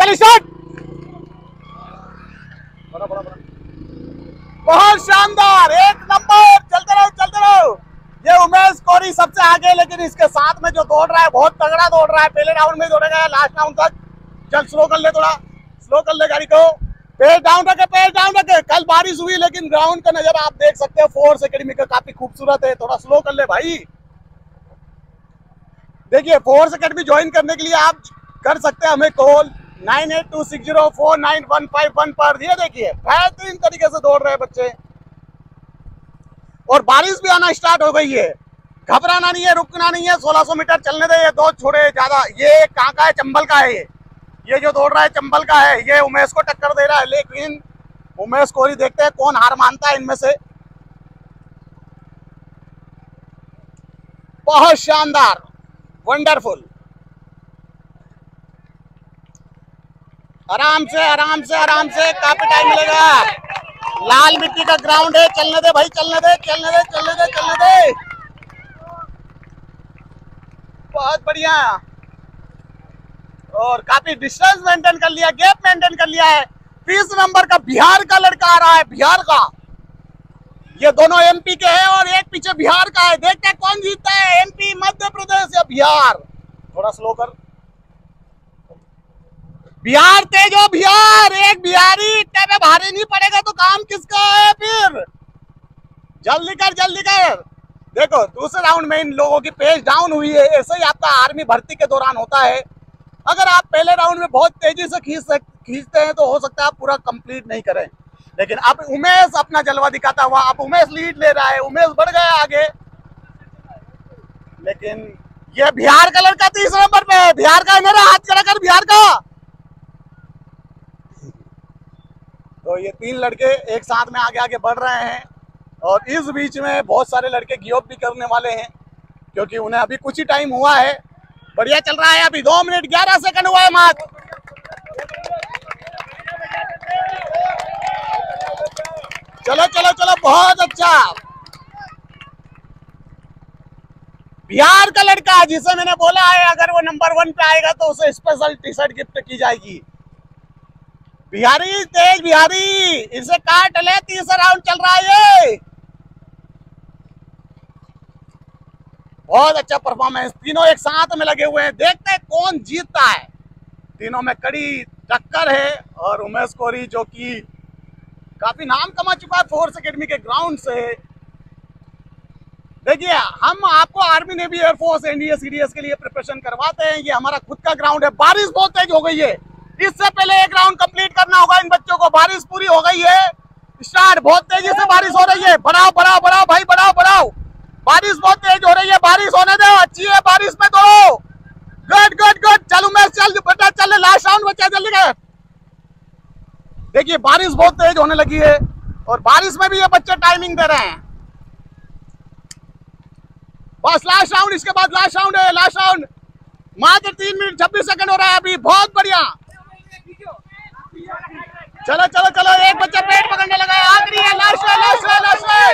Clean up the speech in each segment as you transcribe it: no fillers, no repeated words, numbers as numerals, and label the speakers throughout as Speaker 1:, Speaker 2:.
Speaker 1: चल स्टार्ट। बहुत शानदार, एक नंबर, चलते रहो चलते रहो। ये उमेश कोरी सबसे आगे, लेकिन इसके साथ में जो दौड़ रहा है बहुत तगड़ा दौड़ रहा है। पहले राउंड में दौड़ेगा लास्ट राउंड तक। चल स्लो कर ले, थोड़ा स्लो कर ले गाड़ी को, पेज डाउन रखे, पेज डाउन रखे। कल बारिश हुई लेकिन ग्राउंड का नजारा आप देख सकते हो फोर्स एकेडमी का काफी खूबसूरत है। थोड़ा स्लो कर ले भाई। देखिए फोर्स एकेडमी ज्वाइन करने के लिए आप कर सकते हैं हमें कॉल 9826049151 पर। ये देखिए बेहतरीन तरीके से दौड़ रहे हैं बच्चे, और बारिश भी आना स्टार्ट हो गई है। घबराना नहीं है, रुकना नहीं है। 1600 मीटर चलने दे, ये दो छोड़े ज्यादा। ये कहाँ का है? चंबल का है। ये जो दौड़ रहा है चंबल का है। ये उमेश को टक्कर दे रहा है, लेकिन उमेश कोरी देखते हैं कौन हार मानता है इनमें से। बहुत शानदार, वंडरफुल। आराम से आराम से आराम से, काफी टाइम मिलेगा। लाल मिट्टी का ग्राउंड है, चलने दे भाई, चलने दे चलने दे चलने दे चलने दे। बहुत बढ़िया, और काफी डिस्टेंस मेंटेन कर लिया, गैप मेंटेन कर लिया है। 30 नंबर का बिहार का लड़का आ रहा है, बिहार का। ये दोनों एमपी के हैं और एक पीछे बिहार का है। देखते हैं कौन जीतता है, एमपी, मध्य प्रदेश या बिहार। थोड़ा स्लो कर। बिहार तेज हो, बिहार। एक बिहारी इतने में भारी नहीं पड़ेगा तो काम किसका है फिर? जल्दी कर जल्दी कर। देखो दूसरे राउंड में इन लोगों की पेस डाउन हुई है। ऐसे ही आपका आर्मी भर्ती के दौरान होता है। अगर आप पहले राउंड में बहुत तेजी से खींचते हैं तो हो सकता है आप पूरा कंप्लीट नहीं करें। लेकिन अब उमेश अपना जलवा दिखाता हुआ, अब उमेश लीड ले रहा है, उमेश बढ़ गया आगे। लेकिन ये बिहार का लड़का 30 नंबर पे है। बिहार का है, मेरा हाथ खड़ा कर बिहार का। तो ये 3 लड़के एक साथ में आगे आगे बढ़ रहे हैं, और इस बीच में बहुत सारे लड़के गिव अप भी करने वाले हैं, क्योंकि उन्हें अभी कुछ ही टाइम हुआ है। बढ़िया चल रहा है, अभी 2 मिनट 11 सेकंड हुआ है मात्र। चलो चलो चलो, बहुत अच्छा। बिहार का लड़का जिसे मैंने बोला है अगर वो नंबर 1 पे आएगा तो उसे स्पेशल टी शर्ट गिफ्ट की जाएगी। बिहारी तेज, बिहारी, इसे काट ले। 30 राउंड चल रहा है ये। बहुत अच्छा परफॉर्मेंस, तीनों एक साथ में लगे हुए हैं। देखते हैं कौन जीतता है। तीनों में कड़ी टक्कर है, और उमेश कोरी जो कि काफी नाम कमा चुका है फोर्स एकेडमी के ग्राउंड से। देखिए हम आपको army, navy, air force, NDA, CDS के लिए प्रिपरेशन करवाते हैं। ये हमारा खुद का ग्राउंड है। बारिश बहुत तेज हो गई है, इससे पहले एक राउंड कंप्लीट करना होगा इन बच्चों को। बारिश पूरी हो गई है, स्टार्ट। बहुत तेजी से बारिश हो रही है। बढ़ाओ बढ़ाओ बढ़ाओ भाई, बढ़ाओ बढ़ाओ। बारिश बहुत तेज हो रही है, बारिश होने दो, अच्छी है बारिश में दो। गुड गुड गुड, चल उमेश चल बेटा, चल लास्ट राउंड बचा, जल्दी कर। देखिए बारिश बहुत तेज होने लगी है, और बारिश में भी ये बच्चे टाइमिंग दे रहे हैं। बस लास्ट राउंड, इसके बाद लास्ट राउंड है। लास्ट राउंड मात्र 3 मिनट 26 सेकंड हो रहा है अभी। बहुत बढ़िया, चलो चलो चलो। एक बच्चा पेट पकड़ने लगा है, आखिरी है, लास्ट है, लास्ट है, लास्ट है।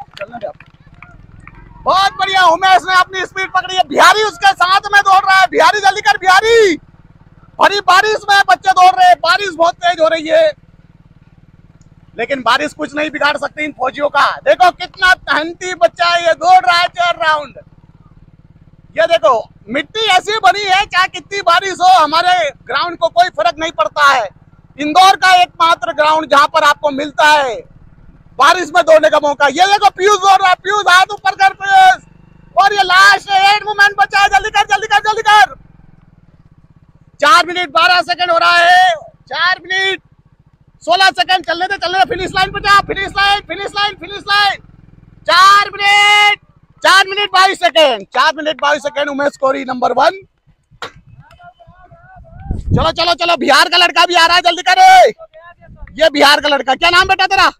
Speaker 1: बहुत बढ़िया, उमेश ने अपनी स्पीड पकड़ी है। बिहारी उसके साथ में दौड़ रहा है। बिहारी जल्दी कर, बिहारी। भरी बारिश में बच्चे दौड़ रहे हैं, बारिश बहुत तेज हो रही है, लेकिन बारिश कुछ नहीं बिगाड़ सकती इन फौजियों का। देखो कितना मेहनती बच्चा है, ये दौड़ रहा है 4 राउंड। ये देखो मिट्टी ऐसी बनी है, चाहे कितनी बारिश हो हमारे ग्राउंड को कोई फर्क नहीं पड़ता है। इंदौर का एकमात्र ग्राउंड जहां पर आपको मिलता है बारिश में दौड़ने का मौका। ये देखो पीयूष दौड़ रहा है, पीयूष हाथ ऊपर कर पीयूष। और ये लास्ट 8 मूवमेंट बचा है, जल्दी कर जल्दी कर जल्दी कर। 4 मिनट 12 सेकंड हो रहा है, 4 मिनट 16 सेकंड। चलने दे चलने दे, फिनिश लाइन पे जा, finish line finish line finish line. 4 minute 22 second, 4 minute 22 second. Umesh Kori number 1। चलो चलो चलो, बिहार का लड़का भी आ रहा है, जल्दी करे। ये बिहार का लड़का, क्या नाम बेटा तेरा?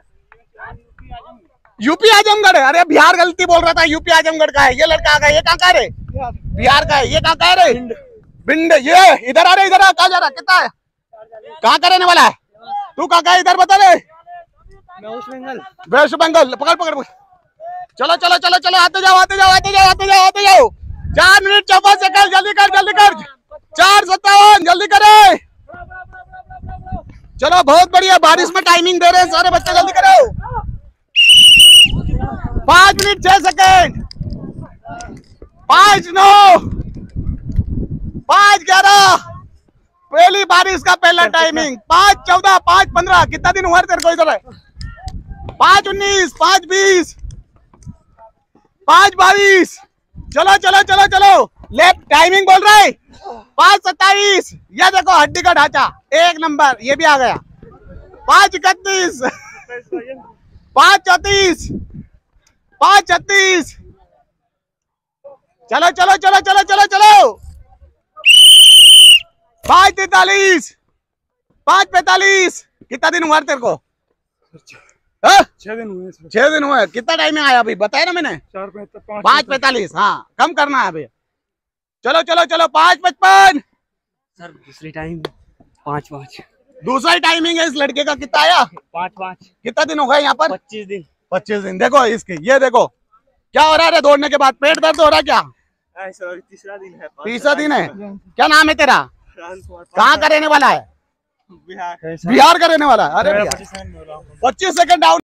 Speaker 1: यूपी आजमगढ़ है। अरे बिहार गलती बोल रहा था, यूपी आजमगढ़ का है। ये लड़का आ गया, ये कहाँ का है? बिहार का है। ये कहाँ का है? भिंड। ये इधर आ रहे, इधर आ, कहाँ जा रहा? कितना है? कहाँ का रहने वाला है तू? कहाँ का है? इधर बता रहे। वेस्ट बंगाल। पकड़ पकड़ पकड़। चलो चलो चलो चलो, आते जाओ आते जाओ आते जाओ आते जाओ आते जाओ। 4 मिनट 54 सेकंड, जल्दी कर जल्दी कर। 4:57, जल्दी करे। चलो बहुत बढ़िया, बारिश में टाइमिंग दे रहे हैं सारे बच्चे, जल्दी करो। 5 मिनट 6 सेकेंड, 5-9, 5-11, पहली बारिश का पहला टाइमिंग। 5-14, 5-15, कितना दिन हुआ तेरे को इधर है? 5-19, 5-20, 5-22, चलो चलो चलो चलो, लेफ्ट टाइमिंग बोल रहा है। 5-27, ये देखो हड्डी का ढांचा 1 नंबर, ये भी आ गया। 5-31, 5-34, 5-36, चलो चलो चलो चलो चलो चलो। 5-43, 5-45, कितना दिन हुआ तेरे को? 6 दिन हुए। 6 दिन हुए। कितना टाइम में आया अभी बताया ना मैंने? 5-45, हाँ कम करना है अभी। चलो चलो चलो। 5-55
Speaker 2: सर, दूसरी टाइम 5-5,
Speaker 1: दूसरा टाइमिंग है इस लड़के का। कितना आया?
Speaker 2: 5-5।
Speaker 1: कितना दिन हो गए यहाँ पर?
Speaker 2: 25 दिन।
Speaker 1: 25 दिन। देखो इसके, ये देखो क्या हो रहा है दौड़ने के बाद, पेट दर्द हो रहा है क्या?
Speaker 2: तीसरा दिन है।
Speaker 1: तीसरा दिन है। क्या नाम है तेरा? कहाँ का रहने वाला है?
Speaker 2: बिहार।
Speaker 1: बिहार का रहने वाला है। अरे 25 सेकंड डाउन।